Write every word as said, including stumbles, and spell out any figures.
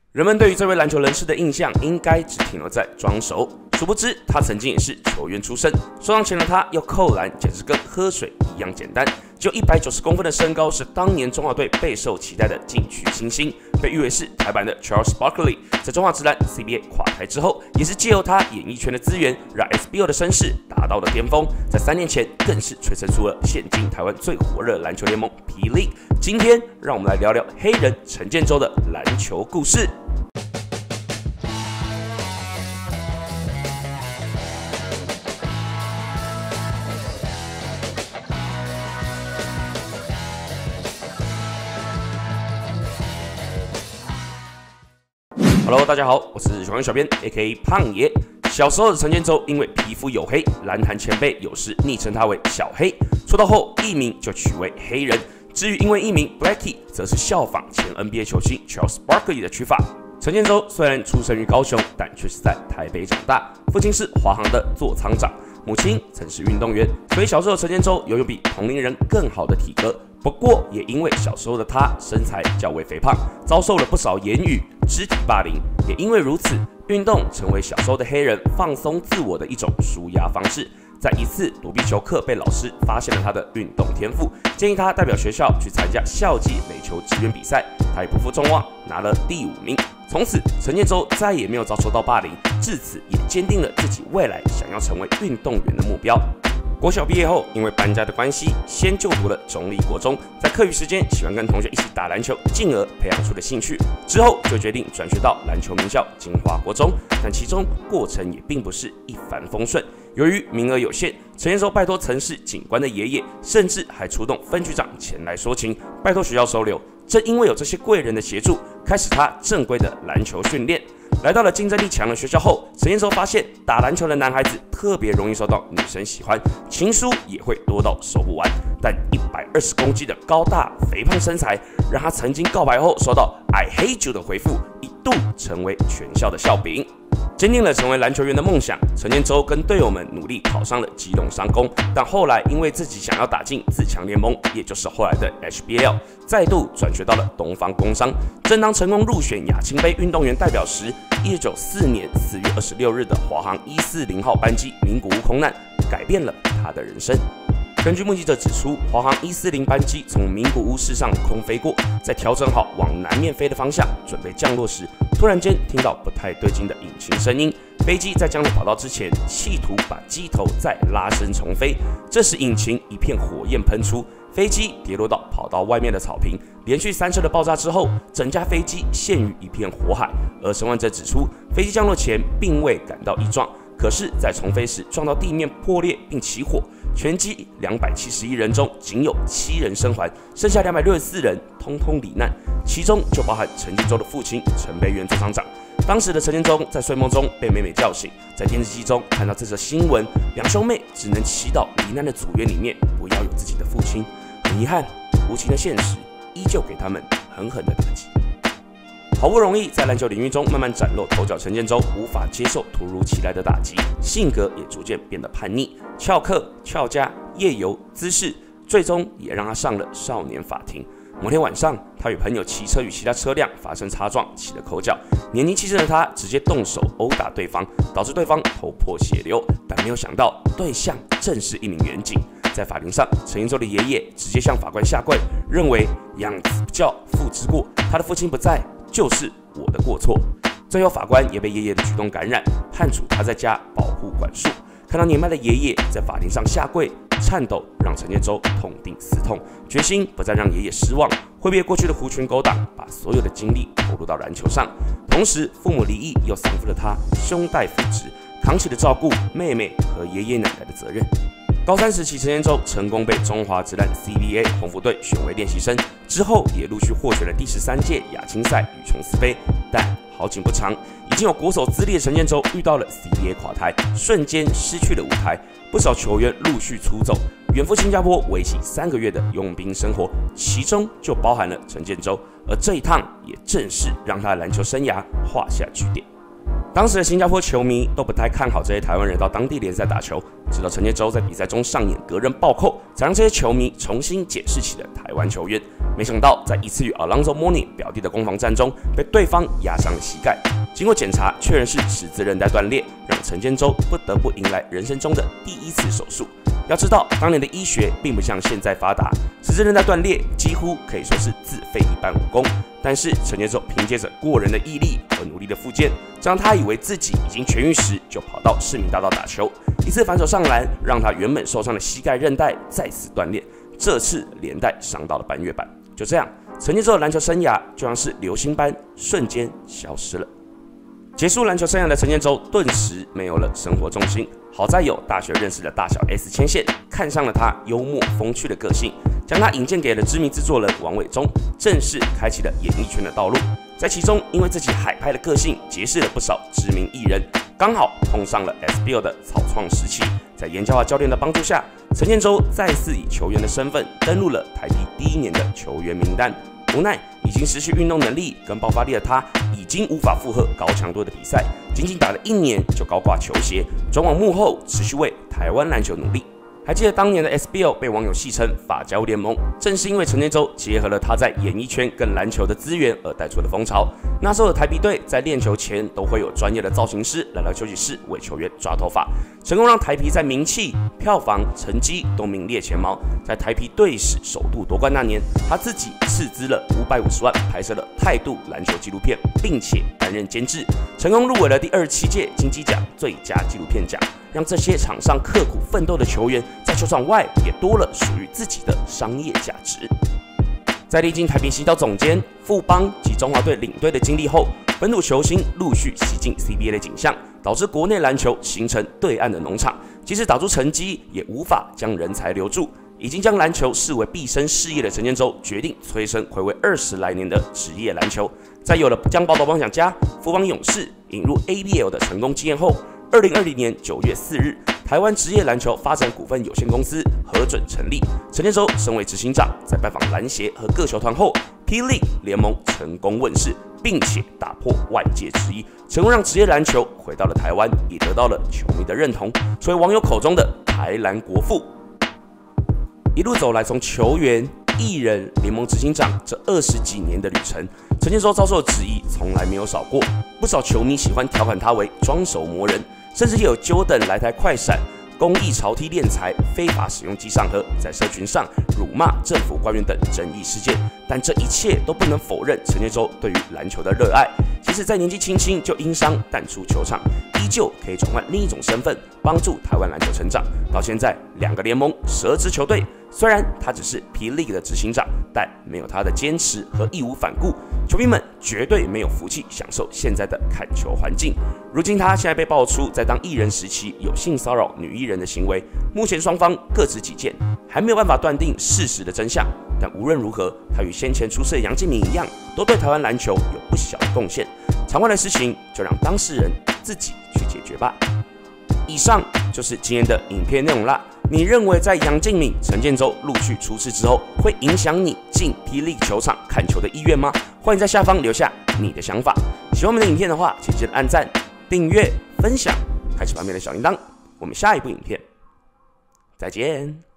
人们对于这位篮球人士的印象应该只停留在装熟，殊不知他曾经也是球员出身。受伤前的他要扣篮，简直跟喝水一样简单。只有一百九十公分的身高，是当年中华队备受期待的禁区新星，被誉为是台版的 Charles Barkley。在中华职篮 C B A 垮台之后，也是借由他演艺圈的资源，让 S B O 的声势达到了巅峰。在三年前，更是催生出了现今台湾最火热篮球联盟 P League。今天，让我们来聊聊黑人陈建州的篮球故事。Hello， 大家好，我是球员小编 A K A 胖爷。小时候的陈建州因为皮肤黝黑，篮坛前辈有时昵称他为小黑。出道后艺名就取为黑人。至于因为艺名 Blackie， 则是效仿前 N B A 球星 Charles Barkley 的取法。陈建州虽然出生于高雄，但却是在台北长大。父亲是华航的座舱长，母亲曾是运动员，所以小时候陈建州拥有比同龄人更好的体格。不过，也因为小时候的他身材较为肥胖，遭受了不少言语、肢体霸凌。也因为如此，运动成为小时候的黑人放松自我的一种抒压方式。在一次躲避球课，被老师发现了他的运动天赋，建议他代表学校去参加校际垒球职员比赛。他也不负众望，拿了第五名。从此，陈建州再也没有遭受到霸凌，至此也坚定了自己未来想要成为运动员的目标。国小毕业后，因为搬家的关系，先就读了中立国中。在课余时间，喜欢跟同学一起打篮球，进而培养出了兴趣。之后就决定转学到篮球名校金华国中，但其中过程也并不是一帆风顺。由于名额有限，陈建州拜托曾是警官的爷爷，甚至还出动分局长前来说情，拜托学校收留。正因为有这些贵人的协助，开始他正规的篮球训练。来到了竞争力强的学校后，陈建州发现打篮球的男孩子特别容易受到女生喜欢，情书也会多到收不完。但一百二十公斤的高大肥胖身材，让他曾经告白后收到 I hate you 的回复，一度成为全校的笑柄。坚定了成为篮球员的梦想，陈建州跟队友们努力考上了基隆商工，但后来因为自己想要打进自强联盟，也就是后来的 H B L， 再度转学到了东方工商。正当成功入选亚青杯运动员代表时，一九九四年四月二十六日的华航一四零号班机名古屋空难，改变了他的人生。根据目击者指出，华航一四零班机从名古屋市上空飞过，在调整好往南面飞的方向，准备降落时，突然间听到不太对劲的引擎声音。飞机在降落跑道之前，企图把机头再拉伸重飞。这时引擎一片火焰喷出，飞机跌落到跑道外面的草坪。连续三次的爆炸之后，整架飞机陷于一片火海。而生还者指出，飞机降落前并未感到异状，可是，在重飞时撞到地面破裂并起火。全机两百七十一人中，仅有七人生还，剩下两百六十四人通通罹难，其中就包含陈建州的父亲陈培元座舱长。当时的陈建州在睡梦中被妹妹叫醒，在电视机中看到这则新闻，两兄妹只能祈祷罹难的组员里面不要有自己的父亲。很遗憾，无情的现实依旧给他们狠狠的打击。好不容易在篮球领域中慢慢崭露头角，陈建州无法接受突如其来的打击，性格也逐渐变得叛逆，翘课、翘家、夜游、滋事，最终也让他上了少年法庭。某天晚上，他与朋友骑车与其他车辆发生擦撞，起了口角。年轻气盛的他直接动手殴打对方，导致对方头破血流。但没有想到，对象正是一名员警。在法庭上，陈建州的爷爷直接向法官下跪，认为养子不教，父之过，他的父亲不在，就是我的过错。最后，法官也被爷爷的举动感染，判处他在家保护管束。看到年迈的爷爷在法庭上下跪颤抖，让陈建州痛定思痛，决心不再让爷爷失望，挥别过去的狐群狗党，把所有的精力投入到篮球上。同时，父母离异又丧夫的他，兄代父职，扛起了照顾妹妹和爷爷奶奶的责任。高三时期，陈建州成功被中华职篮 C B A 红福队选为练习生，之后也陆续获选了第十三届亚青赛与琼斯杯。但好景不长，已经有国手资历的陈建州遇到了 C B A 垮台，瞬间失去了舞台，不少球员陆续出走，远赴新加坡为期三个月的佣兵生活，其中就包含了陈建州。而这一趟也正是让他的篮球生涯画下句点。当时的新加坡球迷都不太看好这些台湾人到当地联赛打球， 直到陈建州在比赛中上演隔人暴扣，才让这些球迷重新检视起了台湾球员。没想到，在一次与 Alonzo Mourning 表弟的攻防战中，被对方压伤了膝盖。经过检查，确认是十字韧带断裂，让陈建州不得不迎来人生中的第一次手术。要知道，当年的医学并不像现在发达，十字韧带断裂几乎可以说是自废一般武功。但是陈建州凭借着过人的毅力和努力的复健，让他以为自己已经痊愈时，就跑到市民大道打球，一次反手上篮，让他原本受伤的膝盖韧带再次断裂，这次连带伤到了半月板。就这样，陈建州的篮球生涯就像是流星般瞬间消失了。结束篮球生涯的陈建州顿时没有了生活重心，好在有大学认识的大小 S 牵线，看上了他幽默风趣的个性，将他引荐给了知名制作人王伟忠，正式开启了演艺圈的道路。在其中，因为自己海派的个性，结识了不少知名艺人，刚好碰上了 S B L 的草创时期。在严家华教练的帮助下，陈建州再次以球员的身份登陆了台啤第一年的球员名单。无奈已经失去运动能力跟爆发力的他，已经无法负荷高强度的比赛，仅仅打了一年就高挂球鞋，转往幕后持续为台湾篮球努力。还记得当年的 S B L 被网友戏称法交联盟，正是因为陈建州结合了他在演艺圈跟篮球的资源而带出的风潮。那时候的台啤队在练球前都会有专业的造型师来到休息室为球员抓头发，成功让台啤在名气、票房、成绩都名列前茅。在台啤队史首度夺冠那年，他自己斥资了五百五十万拍摄了态度篮球纪录片，并且担任监制，成功入围了第二十七届金鸡奖最佳纪录片奖，让这些场上刻苦奋斗的球员在球场外也多了属于自己的商业价值。在历经台啤行销总监、富邦及中华队领队的经历后，本土球星陆续西进 C B A 的景象，导致国内篮球形成对岸的农场，即使打出成绩，也无法将人才留住。已经将篮球视为毕生事业的陈建州，决定催生睽违二十来年的职业篮球。在有了将宝岛梦想家、富邦勇士引入 A B L 的成功经验后，二零二零年九月四日，台湾职业篮球发展股份有限公司核准成立。陈建州身为执行长，在拜访篮协和各球团后，霹雳联盟成功问世，并且打破外界质疑，成功让职业篮球回到了台湾，也得到了球迷的认同，成为网友口中的台篮国父。一路走来，从球员、艺人、联盟执行长这二十几年的旅程，陈建州遭受的质疑从来没有少过。不少球迷喜欢调侃他为装手魔人，甚至也有 Jordan 来台快闪、公益潮踢敛财、非法使用机上盒，在社群上辱骂政府官员等争议事件。但这一切都不能否认陈建州对于篮球的热爱。即使在年纪轻轻就因伤淡出球场，依旧可以转换另一种身份，帮助台湾篮球成长。到现在，两个联盟、十二支球队，虽然他只是霹雳的执行长，但没有他的坚持和义无反顾，球迷们绝对没有福气享受现在的看球环境。如今他现在被爆出在当艺人时期有性骚扰女艺人的行为，目前双方各执己见，还没有办法断定事实的真相。但无论如何，他与先前出事的杨敬敏一样，都对台湾篮球有不小的贡献。场外的事情就让当事人自己去解决吧。以上就是今天的影片内容啦。你认为在杨敬敏、陈建州陆续出事之后，会影响你进霹雳球场看球的意愿吗？欢迎在下方留下你的想法。喜欢我们的影片的话，请记得按赞、订阅、分享，开启旁边的小铃铛。我们下一部影片再见。